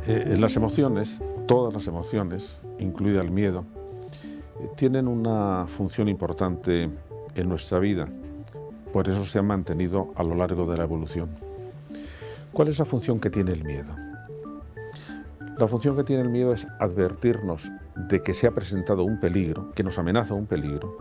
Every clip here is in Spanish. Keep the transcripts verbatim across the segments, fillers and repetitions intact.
Eh, las emociones, todas las emociones, incluida el miedo, eh, tienen una función importante en nuestra vida. Por eso se han mantenido a lo largo de la evolución. ¿Cuál es la función que tiene el miedo? La función que tiene el miedo es advertirnos de que se ha presentado un peligro, que nos amenaza un peligro,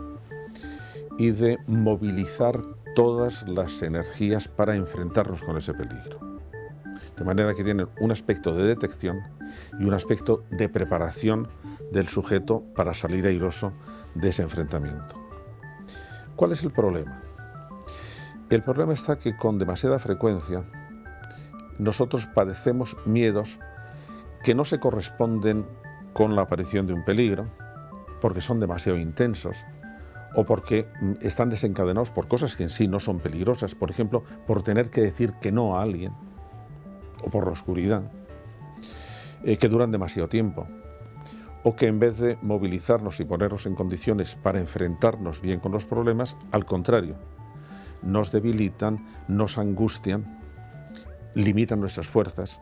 y de movilizar todas las energías para enfrentarnos con ese peligro. De manera que tienen un aspecto de detección y un aspecto de preparación del sujeto para salir airoso de ese enfrentamiento. ¿Cuál es el problema? El problema está que con demasiada frecuencia nosotros padecemos miedos que no se corresponden con la aparición de un peligro, porque son demasiado intensos o porque están desencadenados por cosas que en sí no son peligrosas, por ejemplo, por tener que decir que no a alguien, o por la oscuridad, eh, que duran demasiado tiempo, o que en vez de movilizarnos y ponernos en condiciones para enfrentarnos bien con los problemas, al contrario, nos debilitan, nos angustian, limitan nuestras fuerzas.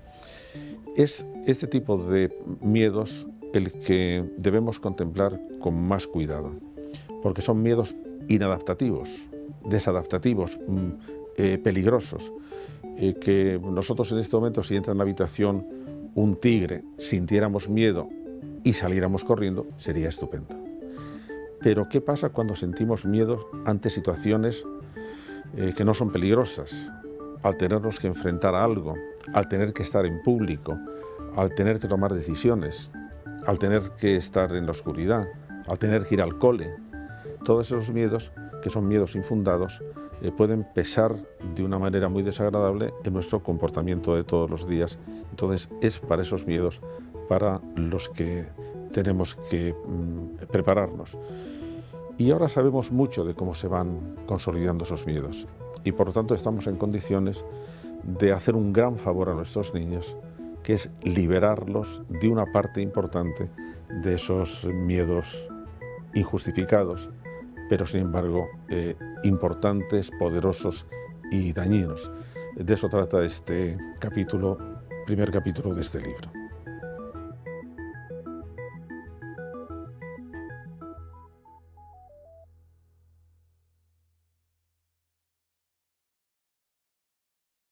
Es este tipo de miedos el que debemos contemplar con más cuidado, porque son miedos inadaptativos, desadaptativos, eh, peligrosos, eh, que nosotros en este momento, si entra en la habitación un tigre, sintiéramos miedo y saliéramos corriendo, sería estupendo. Pero ¿qué pasa cuando sentimos miedo ante situaciones eh, que no son peligrosas? Al tenernos que enfrentar a algo, al tener que estar en público, al tener que tomar decisiones, al tener que estar en la oscuridad, al tener que ir al cole. Todos esos miedos, que son miedos infundados, eh, pueden pesar de una manera muy desagradable en nuestro comportamiento de todos los días. Entonces es para esos miedos para los que tenemos que mm, prepararnos. Y ahora sabemos mucho de cómo se van consolidando esos miedos y por lo tanto estamos en condiciones de hacer un gran favor a nuestros niños, que es liberarlos de una parte importante de esos miedos injustificados, pero sin embargo eh, importantes, poderosos y dañinos. De eso trata este capítulo, primer capítulo de este libro.